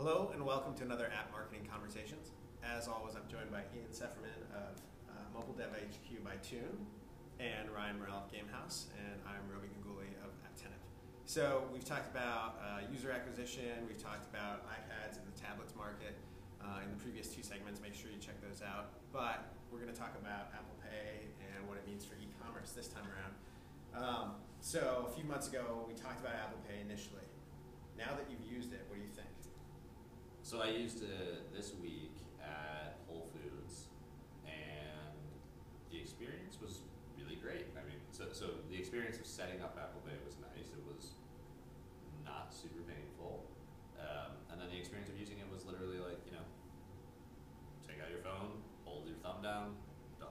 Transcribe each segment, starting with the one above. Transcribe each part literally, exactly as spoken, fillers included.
Hello and welcome to another App Marketing Conversations. As always, I'm joined by Ian Sefferman of uh, MobileDevHQ by Tune and Ryan Morel of Gamehouse, and I'm Robi Ganguly of Apptentive. So we've talked about uh, user acquisition, we've talked about iPads and the tablets market uh, in the previous two segments. Make sure you check those out. But we're going to talk about Apple Pay and what it means for e-commerce this time around. Um, so a few months ago, we talked about Apple Pay initially. Now that you've used it, what do you think? So I used it this week at Whole Foods, and the experience was really great. I mean, so, so the experience of setting up Apple Pay was nice. It was not super painful. Um, and then the experience of using it was literally like, you know, take out your phone, hold your thumb down, done.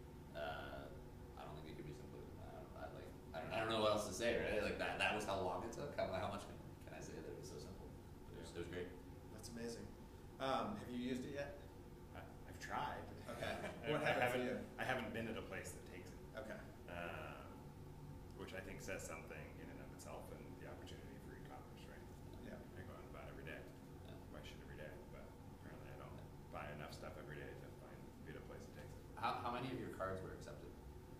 Uh, I don't think it could be simpler than that. I, don't, I, like, I, don't, I don't know what else to say, right? Like that, that was how long it took. How, how much can, can I say that it was so simple? It was, it was great. That's amazing. Um, have you used it yet? I, I've tried. Okay. I, What I happened for haven't. you? I haven't been at a place that takes it. Okay. Um, which I think says something in and of itself, and the opportunity for e-commerce, right? Yeah. I go out and buy it every day. Yeah. Buy shit every day, but apparently I don't buy enough stuff every day to find be at a place that takes it. How, how many of your cards were accepted?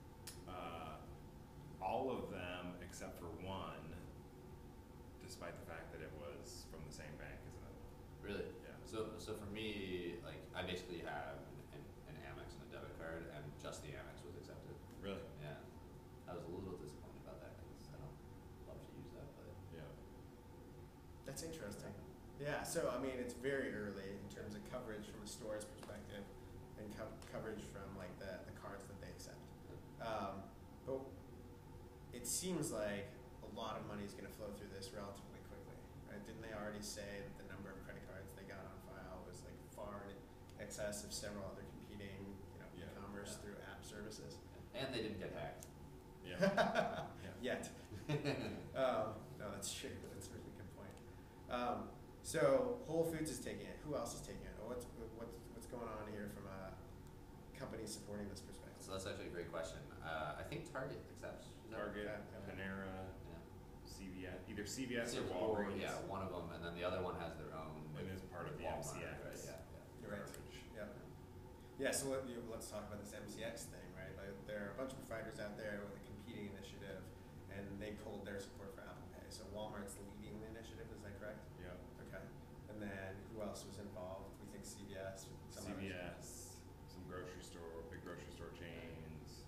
Uh, all of them except for one, despite the fact that it was from the same bank as another. Really? Yeah. So, so for me, like, I basically have an, an, an Amex and a debit card, and just the Amex was accepted. Really? Yeah. I was a little disappointed about that because I don't love to use that, but Yeah. That's interesting. Yeah, so I mean, it's very early in terms of coverage from a store's perspective and co coverage from like the, the cards that they accept. Um, but it seems like a lot of money is going to flow through this relatively quickly, right? Didn't they already say that the number of credit cards they got on file was like far in excess of several other competing, you know, Yeah. e-commerce Yeah. through app services? and they didn't get hacked. Yeah. Yeah. Yet. um, no, that's true. That's a really good point. Um, so Whole Foods is taking it. Who else is taking it? What's what's what's going on here from a company supporting this perspective? So that's actually a great question. Uh, I think Target accepts. Is that Target, Okay, okay. Panera, Yeah. C V S, either C V S or Or- Walgreens. Yeah, one of them, and then the other one has their own. And with- is part of with the Walmart, M C X. Right? Yeah, yeah. You're right. Garbage. Yeah. Yeah. So let, you, let's talk about this M C X thing, right? Like, there are a bunch of providers out there with a competing initiative, and they pulled their support for Apple Pay. So Walmart's leading the initiative. Is that correct? Yeah. Okay. And then who else was involved? We think C V S. Some C V others? S, some grocery store, big grocery store chains,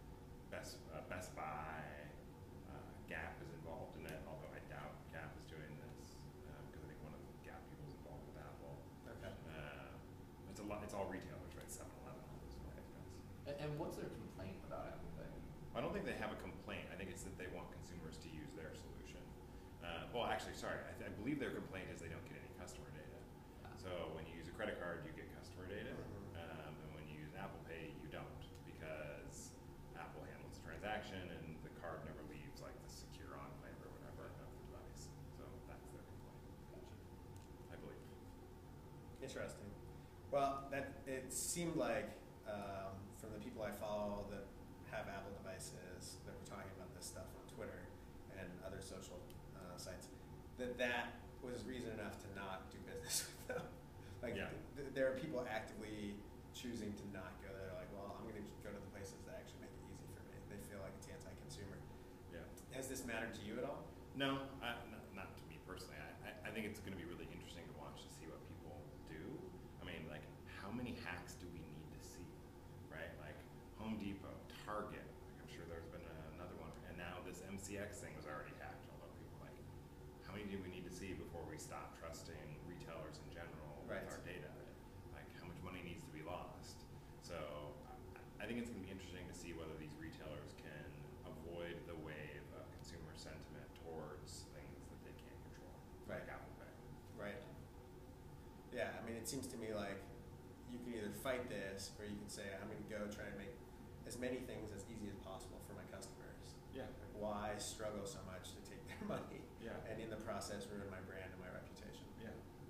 Best uh, Best Buy, uh, Gap is involved in it. Although I doubt Gap is doing this because I think one of the Gap people is involved with Apple. Okay. Uh, it's a lot. It's all retailers, right? seven eleven, all those guys. And, and what's their complaint about Apple Pay? I don't think they have a complaint. I think it's that they want consumers to use their solution. Uh, well, actually, sorry. I, th I believe their complaint is they don't get any customer data. So when you use a credit card, you get customer data, um, and when you use Apple Pay, you don't, because Apple handles the transaction and the card never leaves like the secure enclave or whatever of the device. So that's their complaint. Gotcha. I believe. Interesting. Well, that it seemed like um, from the people I follow that have Apple devices that were talking about this stuff on Twitter and other social uh, sites, that that was reason enough to not do business with them. Like, Yeah. th there are people actively choosing to not go there. Like, well, I'm going to go to the places that actually make it easy for me. They feel like it's anti-consumer. Yeah. Has this mattered to you at all? No, I, not, not to me personally. I, I, I think it's going to be really interesting to watch to see what people do. I mean, like, how many hacks do we need to see, right? Like Home Depot, Target. Like, I'm sure there's been a, another one, and now this M C X thing was already hacked. Although people are like, how many do we need to see before we stop trusting retailers in general Right. with our data? Like, how much money needs to be lost? So, I, I think it's going to be interesting to see whether these retailers can avoid the wave of consumer sentiment towards things that they can't control, Right. like Apple Pay. Right. Yeah, I mean, it seems to me like you can either fight this or you can say, I'm going to go try to make as many things as easy as possible for my customers. Yeah. Like, why struggle so much to take their money? Yeah. And in the process, ruin my brand and my reputation. Yeah.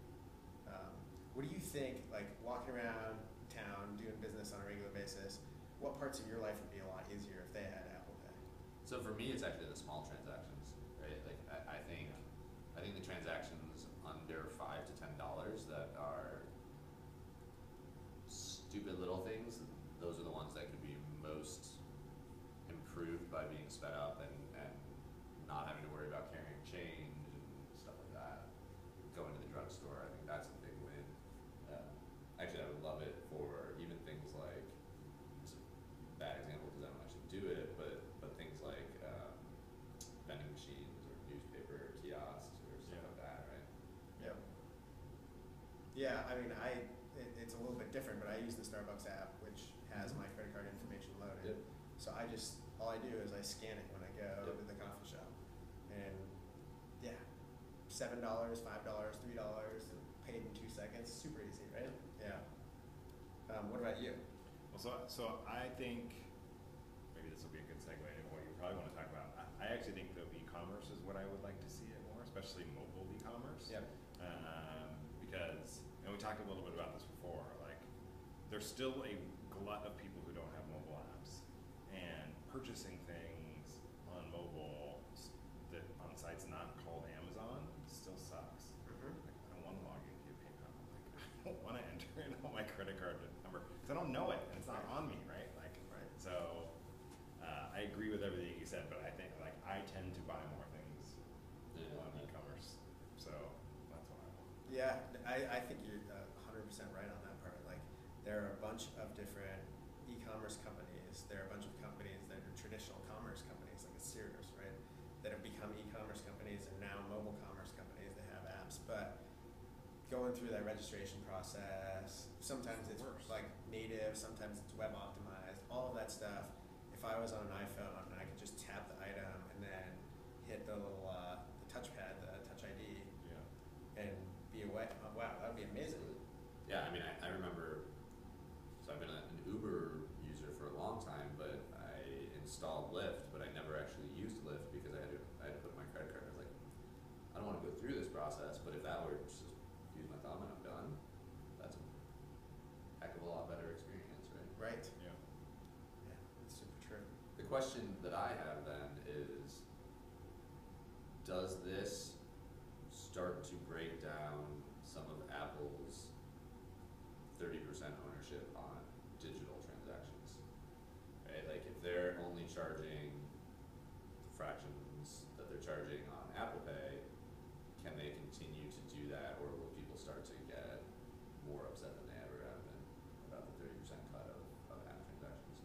Um, what do you think, like walking around town, doing business on a regular basis, what parts of your life would be a lot easier if they had Apple Pay? So for me, it's actually the small transactions, right? Like I, I think, I think the transactions under five to ten dollars Yeah, I mean, I it, it's a little bit different, but I use the Starbucks app, which has my credit card information loaded. Yep. So I just all I do is I scan it when I go Yep. to the coffee shop, and yeah, seven dollars, five dollars, three dollars, paid in two seconds. Super easy, right? Yeah. Um, what about you? Well, so so I think maybe this will be a good segue into what you probably want to talk about. I, I actually think that e-commerce is what I would like to see it more, especially mobile e-commerce. Yep. Um, because, and we talked a little bit about this before, like there's still a glut of people who don't have mobile apps, and purchasing things on mobile s- that on sites not called Amazon still sucks. Mm-hmm. Like, I don't want to log into PayPal. Like, I don't want to enter in all my credit card number because I don't know it and it's not on me, right? Like, Right. so uh, I agree with everything you said, but I think like I tend to buy more things Yeah. on e-commerce, so that's what I want. Yeah, I, I think you're uh, one hundred percent right on that part. Like, there are a bunch of different e-commerce companies. There are a bunch of companies that are traditional commerce companies, like a Sears, right? That have become e-commerce companies and now mobile commerce companies. They have apps, but going through that registration process, sometimes it's Worse. like native, sometimes it's web optimized, all of that stuff. If I was on an iPhone and I could just tap the item and then hit the little uh, the touchpad, the Touch I D, Yeah. and be away. Oh, wow, that would be amazing. Yeah, I mean, I, I remember, so I've been a, an Uber user for a long time, but I installed Lyft, but I never actually used Lyft because I had to, I had to put my credit card. I was like, I don't want to go through this process, but if that were just use my thumb and I'm done, that's a heck of a lot better experience, right? Right. Yeah. Yeah, that's super true. The question that I have then is, does this start to break down some of Apple's thirty percent ownership on digital transactions? Right, like if they're only charging fractions that they're charging on Apple Pay, can they continue to do that, or will people start to get more upset than they ever have been about the thirty percent cut of, of app transactions?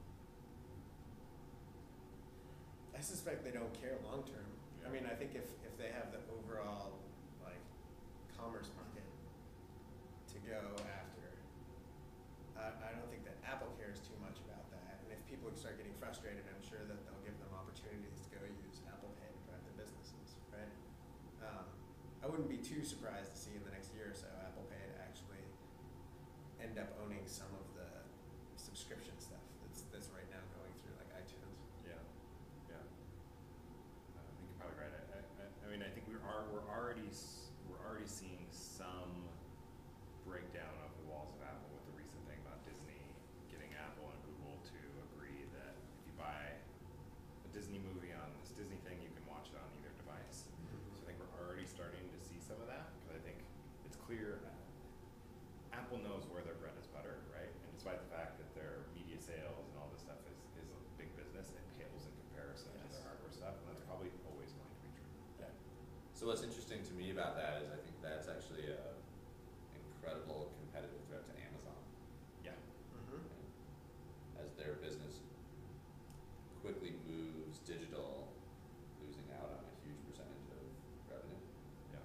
I suspect they don't care long term. I Yeah. mean, I think if, if they have the overall like commerce market to go after, I, I don't think that Apple cares too much about that. And if people start getting frustrated, I'm sure that they'll give them opportunities to go use Apple Pay to drive their businesses, right? Um, I wouldn't be too surprised to see in the next year or so Apple Pay to actually end up owning some of the subscription stuff that's that's right now going through like iTunes. Yeah, yeah. Uh, I think you're probably right. I, I, I- I mean, I think we are we're already s- we're already seeing some breakdown of the walls of Apple with the recent thing about Disney getting Apple and Google to agree that if you buy a Disney movie on this Disney thing, you can watch it on either device. So I think we're already starting to see some of that because I think it's clear uh, Apple knows where their bread is buttered, right? And despite the fact that their media sales and all this stuff is, is a big business, it pales in comparison to Yes. their hardware stuff, and that's probably always going to be true. Yeah. So what's interesting to me about that is I think that's actually a incredible competitive threat to Amazon. Yeah. Mm-hmm. As their business quickly moves digital, losing out on a huge percentage of revenue. Yeah.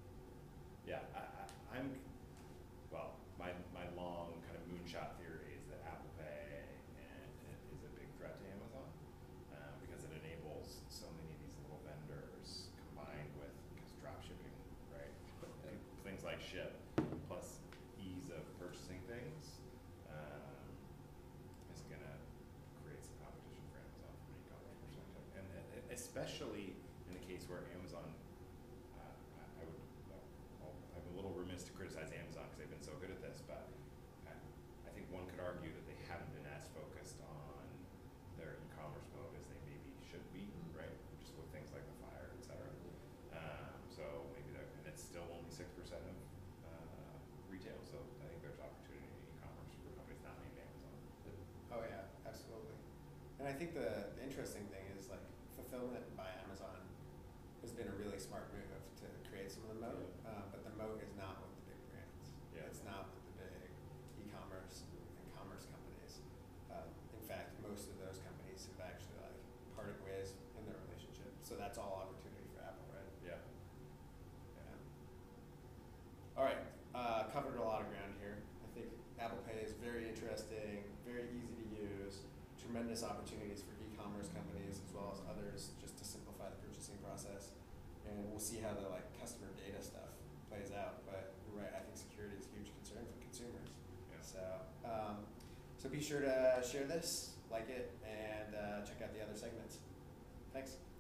Yeah, I, I, I'm, well, my, my long kind of moonshot theory is that Apple Pay and, and is a big threat to Amazon uh, because it enables so many of these little vendors combined with, because drop shipping, right? Yeah. Things like ship plus ease of purchasing things um, is gonna create some competition for Amazon from an e-commerce perspective. And, and especially in the case where Amazon uh, I, I would, well, I'm a little remiss to criticize Amazon because they've been so good at this, but I, I think one could argue that they haven't been as focused on their e-commerce mode as they maybe should be, Mm. right? Just with things like the Fire, et cetera. Um, so maybe that, and it's still only six percent of uh, retail, so I think there's opportunity in e-commerce for companies not named Amazon. Oh yeah, absolutely. And I think the, the interesting thing is like fulfillment by Amazon has been a really smart move to create some of the moat, Yeah. uh, but the moat is not with the big brands. Yeah. It's not with the big e-commerce and, and commerce companies. Um, in fact, most of those companies have actually like parted ways in their relationship. So that's all opportunity for Apple, right? Yeah. Yeah. All right. Uh, tremendous opportunities for e-commerce companies as well as others just to simplify the purchasing process. And we'll see how the like customer data stuff plays out. But you're right, I think security is a huge concern for consumers. Yeah. So, um, so be sure to share this, like it, and uh, check out the other segments. Thanks.